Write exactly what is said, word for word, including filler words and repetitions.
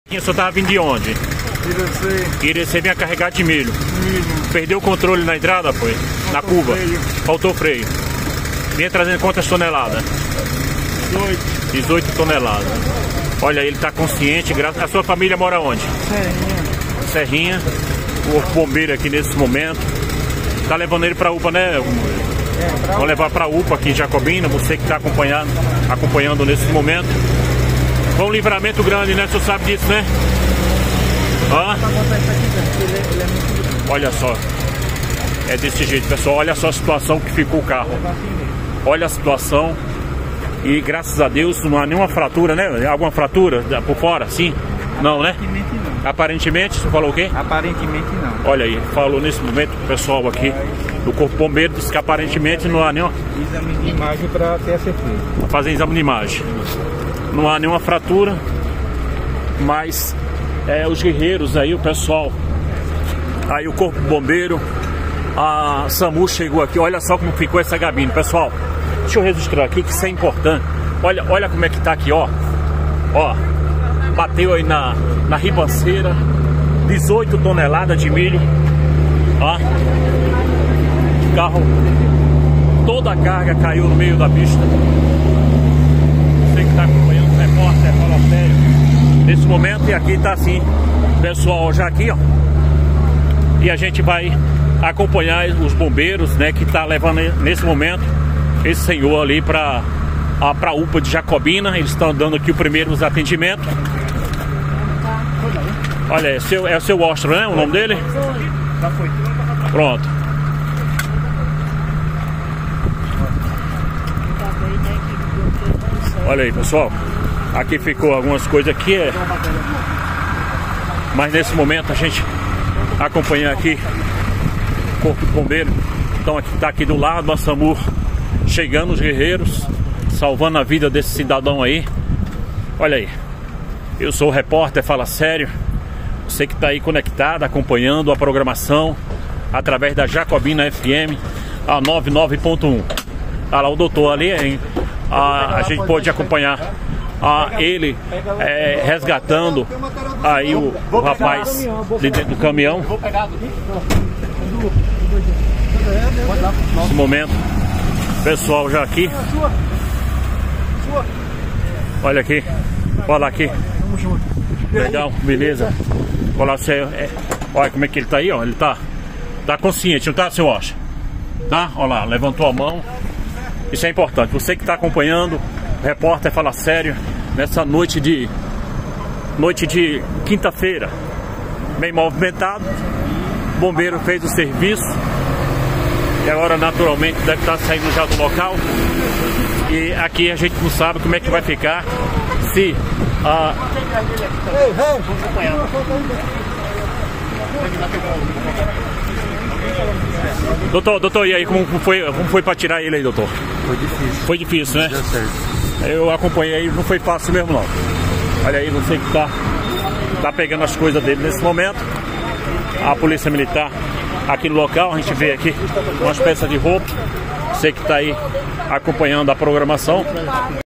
O senhor tava vindo de onde? Irecê. Irecê vinha carregar de milho. Milho. Perdeu o controle na entrada, foi? Faltou na curva. Freio. Faltou freio. Vinha trazendo quantas toneladas? dezoito. dezoito toneladas. Olha, ele tá consciente. Graças... A sua família mora onde? Serrinha. Serrinha. O bombeiro aqui nesse momento. Tá levando ele pra U P A, né? É, pra Vou levar pra U P A aqui em Jacobina. Você que tá acompanhando, acompanhando nesse momento. Foi um livramento grande, né? O senhor sabe disso, né? Hã? Olha só. É desse jeito, pessoal. Olha só a situação que ficou o carro. Olha a situação. E graças a Deus não há nenhuma fratura, né? Alguma fratura por fora, sim? Não, né? Aparentemente não. Aparentemente, você falou o quê? Aparentemente não. Olha aí, falou nesse momento o pessoal aqui do Corpo Bombeiro, disse que aparentemente não há nenhuma... Exame de imagem para ter a certeza. Fazer exame de imagem. Não há nenhuma fratura, mas é, os guerreiros aí, o pessoal, aí o Corpo Bombeiro, a SAMU chegou aqui. Olha só como ficou essa gabine, pessoal. Deixa eu registrar aqui que isso é importante. Olha, olha como é que tá aqui, ó. Ó, bateu aí na, na ribanceira, dezoito toneladas de milho. Ó, carro, toda a carga caiu no meio da pista. Você que tá acompanhando, o repórter, fala sério, nesse momento. E aqui tá assim, pessoal, já aqui, ó. E a gente vai acompanhar os bombeiros, né, que tá levando nesse momento esse senhor ali para a pra U P A de Jacobina. Eles estão dando aqui o primeiro os atendimentos. Olha, é, seu, é o seu Ostro, né? O nome dele? Já foi. Pronto. Olha aí, pessoal. Aqui ficou algumas coisas aqui. É... Mas nesse momento a gente acompanha aqui o Corpo de Bombeiro. Então aqui tá aqui do lado a SAMU chegando, os guerreiros salvando a vida desse cidadão aí. Olha aí. Eu sou o repórter Fala Sério. Você que tá aí conectado, acompanhando a programação através da Jacobina F M, a noventa e nove ponto um. Olha lá o doutor ali, hein? A, a gente pode acompanhar a, ele é, resgatando aí o, o rapaz de dentro do caminhão. Nesse momento, pessoal já aqui. Olha aqui, olha aqui. Legal, beleza. Olha, você, é, olha como é que ele tá aí, ó. Ele tá, tá consciente, não tá, seu Osha? Tá? Olha lá, levantou a mão. Isso é importante. Você que está acompanhando, o repórter Fala Sério, nessa noite de noite de quinta-feira, bem movimentado. O bombeiro fez o serviço e agora naturalmente deve estar saindo já do local. E aqui a gente não sabe como é que vai ficar se a... Doutor, doutor, e aí, como foi, como foi para tirar ele aí, doutor? Foi difícil. Foi difícil, né? Deu certo. Eu acompanhei, não foi fácil mesmo não. Olha aí, você que tá, tá pegando as coisas dele nesse momento. A polícia militar aqui no local, a gente vê aqui umas peças de roupa. Você que tá aí acompanhando a programação.